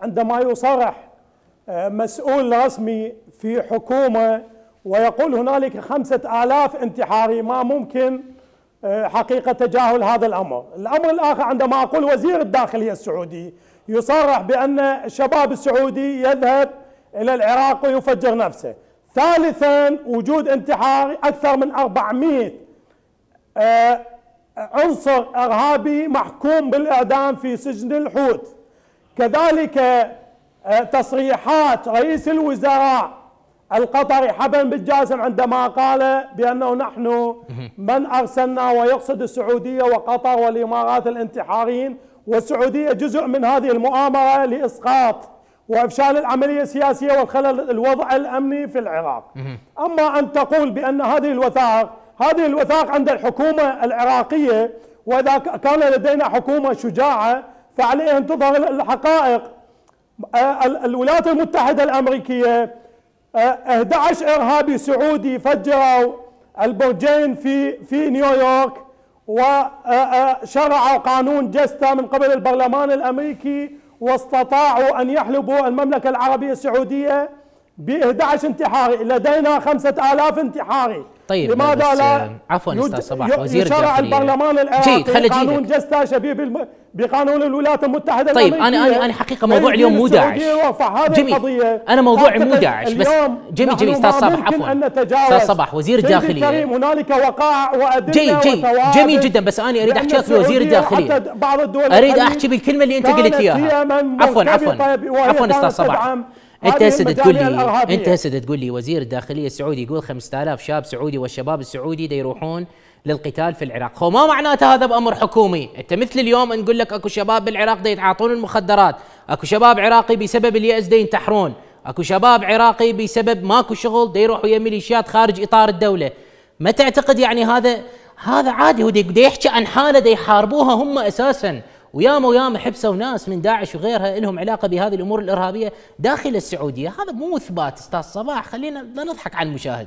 عندما يصرح مسؤول رسمي في حكومة ويقول هنالك 5000 انتحاري، ما ممكن حقيقة تجاهل هذا الأمر. الأمر الآخر، عندما أقول وزير الداخلية السعودي يصرح بأن الشباب السعودي يذهب إلى العراق ويفجر نفسه. ثالثا، وجود انتحار أكثر من 400 عنصر إرهابي محكوم بالإعدام في سجن الحوت. كذلك تصريحات رئيس الوزراء القطري حبن بن جاسم عندما قال بأنه نحن من أرسلنا، ويقصد السعودية وقطر والإمارات الانتحاريين، والسعودية جزء من هذه المؤامرة لإسقاط وإفشال العملية السياسية والخلل الوضع الأمني في العراق. أما أن تقول بأن هذه الوثائق عند الحكومة العراقية، وإذا كان لدينا حكومة شجاعة فعليه أن تظهر الحقائق. الولايات المتحدة الأمريكية 11 إرهابي سعودي فجروا البرجين في نيويورك، وشرعوا قانون جستا من قبل البرلمان الأمريكي، واستطاعوا أن يحلبوا المملكة العربية السعودية ب11 انتحاري. لدينا 5000 انتحاري. طيب لماذا لا عفوا استاذ صباح وزير يشرع البرلمان العراقي قانون جستا شبيه بقانون الولايات المتحدة طيب الأمريكية؟ انا حقيقه موضوع اليوم مو داعش. جميل، انا موضوعي مو داعش، بس جميل استاذ صباح، عفوا استاذ صباح وزير الداخليه. هنالك وقائع وادله جميل جدا، بس انا اريد احكي لك بوزير الداخليه، اريد احكي بالكلمه اللي انت قلت اياها. عفوا استاذ صباح، انت هسه تقول لي وزير الداخليه السعودي يقول 5000 شاب سعودي والشباب السعودي دا يروحون للقتال في العراق. هو ما معناته هذا بامر حكومي. انت مثل اليوم نقول لك اكو شباب بالعراق دا يتعاطون المخدرات، اكو شباب عراقي بسبب اليأس دا ينتحرون، اكو شباب عراقي بسبب ماكو شغل دا يروحوا ويا ميليشيات خارج اطار الدوله. ما تعتقد يعني هذا عادي؟ هو دا يحكي عن حاله دا يحاربوها هم اساسا، وياما حبسوا ناس من داعش وغيرها لهم علاقه بهذه الامور الارهابيه داخل السعوديه. هذا مو اثبات استاذ صباح، خلينا لا نضحك على المشاهد.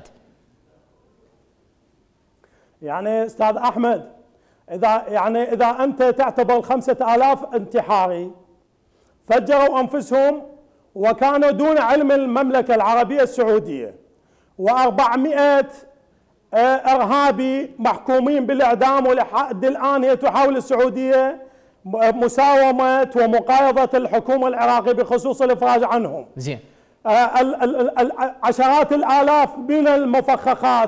يعني استاذ احمد، اذا انت تعتبر 5000 انتحاري فجروا انفسهم وكانوا دون علم المملكه العربيه السعوديه، و400 ارهابي محكومين بالاعدام، ولحد الان هي تحاول السعوديه مساومة ومقايضة الحكومة العراقية بخصوص الإفراج عنهم. زين. عشرات الآلاف من المفخخات،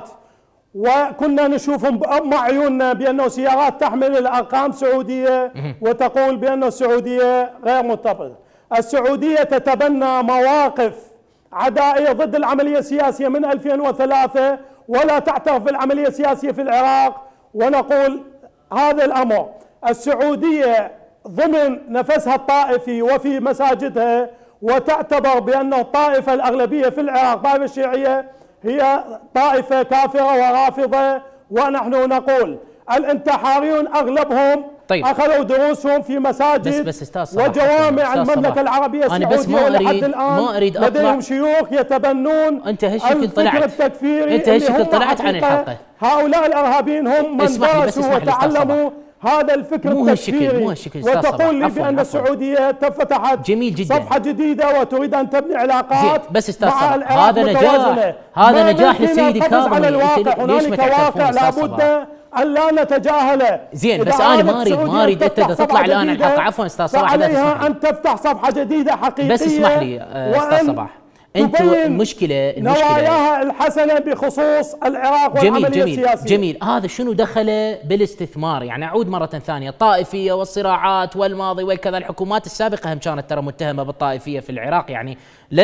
وكنا نشوفهم مع عيوننا بأنه سيارات تحمل الأرقام سعودية وتقول بأن السعودية غير مرتبطة. السعودية تتبنى مواقف عدائية ضد العملية السياسية من 2003، ولا تعترف بالعملية السياسية في العراق. ونقول هذا الأمر، السعودية ضمن نفسها الطائفي وفي مساجدها، وتعتبر بأن الطائفة الأغلبية في العراق الطائفة الشيعية هي طائفة كافرة ورافضة. ونحن نقول الانتحاريون أغلبهم أخذوا دروسهم في مساجد بس وجوامع المملكة العربية السعودية، ولحد الآن لديهم شيوخ يتبنون الفكر التكفيري. انت هالشكل طلعت عن الحلقة. هؤلاء الإرهابيين هم من درسوا وتعلموا هذا الفكر التكفيري، وتقول لي بأن السعودية فتحت صفحة جديدة وتريد أن تبني علاقات مع العراق متوازنة. هذا نجاح للسيد الكاظمي. هنالك واقع لابد أن لا نتجاهله. زين، بس أنا ما أريد أنت تطلع الآن الحلقة. عفوا أستاذ صباح، عليها أن تفتح صفحة جديدة حقيقية. بس اسمح لي أستاذ صباح، انتم المشكله نواياها الحسنه بخصوص العراق والعمليه السياسيه. جميل. هذا شنو دخله بالاستثمار؟ يعني اعود مره ثانيه، الطائفيه والصراعات والماضي وكذا، الحكومات السابقه هم كانت ترى متهمه بالطائفيه في العراق. يعني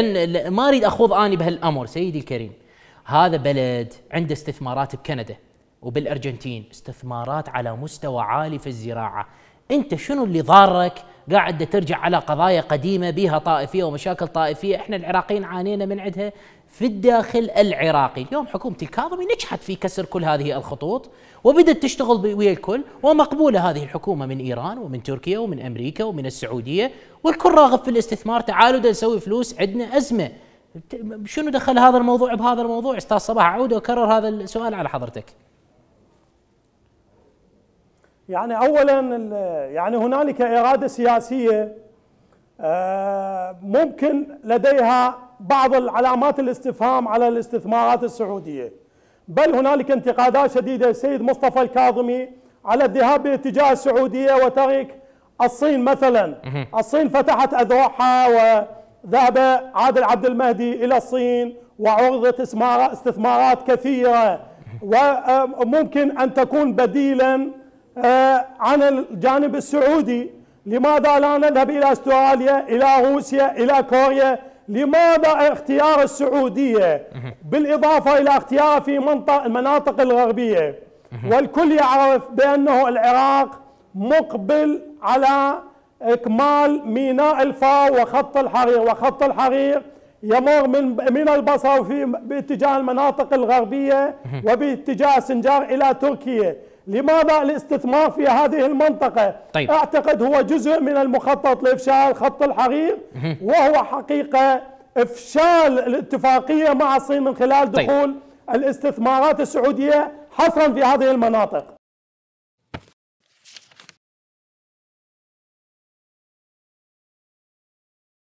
ما اريد اخوض اني بهالامر. سيدي الكريم، هذا بلد عنده استثمارات بكندا وبالارجنتين، استثمارات على مستوى عالي في الزراعه. انت شنو اللي ضارك قاعد ترجع على قضايا قديمة بها طائفية ومشاكل طائفية احنا العراقيين عانينا من عندها في الداخل العراقي؟ اليوم حكومة الكاظمي نجحت في كسر كل هذه الخطوط وبدت تشتغل ويا الكل، ومقبولة هذه الحكومة من إيران ومن تركيا ومن أمريكا ومن السعودية، والكل راغب في الاستثمار. تعالوا دا نسوي فلوس، عندنا أزمة. شنو دخل هذا الموضوع بهذا الموضوع؟ أستاذ صباح، أعود وأكرر هذا السؤال على حضرتك. يعني اولا، يعني هنالك اراده سياسيه ممكن لديها بعض العلامات الاستفهام على الاستثمارات السعودية، بل هنالك انتقادات شديدة السيد مصطفى الكاظمي على الذهاب باتجاه السعودية وترك الصين. مثلا الصين فتحت أذرعها وذهب عادل عبد المهدي إلى الصين وعرضت استثمارات كثيرة، وممكن أن تكون بديلا عن الجانب السعودي. لماذا لا نذهب إلى أستراليا، إلى روسيا، إلى كوريا؟ لماذا اختيار السعودية بالإضافة إلى اختيارها في المناطق الغربية؟ والكل يعرف بأنه العراق مقبل على إكمال ميناء الفاو وخط الحرير، وخط الحرير يمر من البصره باتجاه المناطق الغربية وباتجاه سنجار إلى تركيا. لماذا الاستثمار في هذه المنطقة؟ طيب. أعتقد هو جزء من المخطط لإفشال خط الحرير، وهو حقيقة إفشال الاتفاقية مع الصين من خلال دخول الاستثمارات السعودية حصرا في هذه المناطق.